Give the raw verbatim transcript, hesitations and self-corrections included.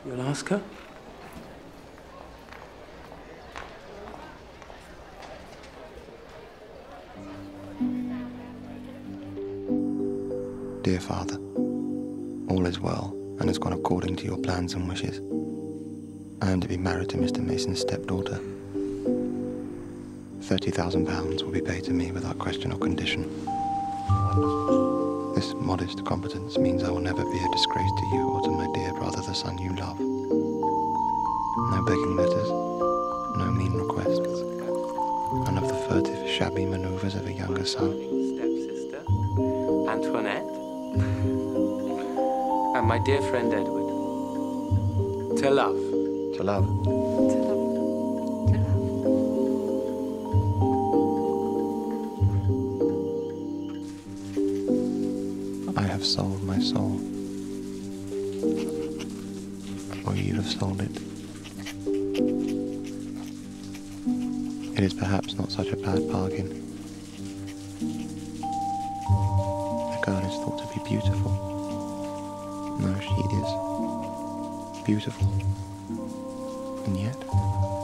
You'll ask her? Dear Father, all is well and has gone according to your plans and wishes. I am to be married to Mister Mason's stepdaughter. Thirty thousand pounds will be paid to me without question or condition. This modest competence means I will never be a disgrace to you or to my dear brother, the son you love. No begging letters, no mean requests, none of the furtive, shabby manoeuvres of a younger son. Stepsister, Antoinette, and my dear friend Edward. To love. To love. To love. To love. I have sold my soul. Or you have sold it. It is perhaps not such a bad bargain. The girl is thought to be beautiful. No, she is beautiful. And yet,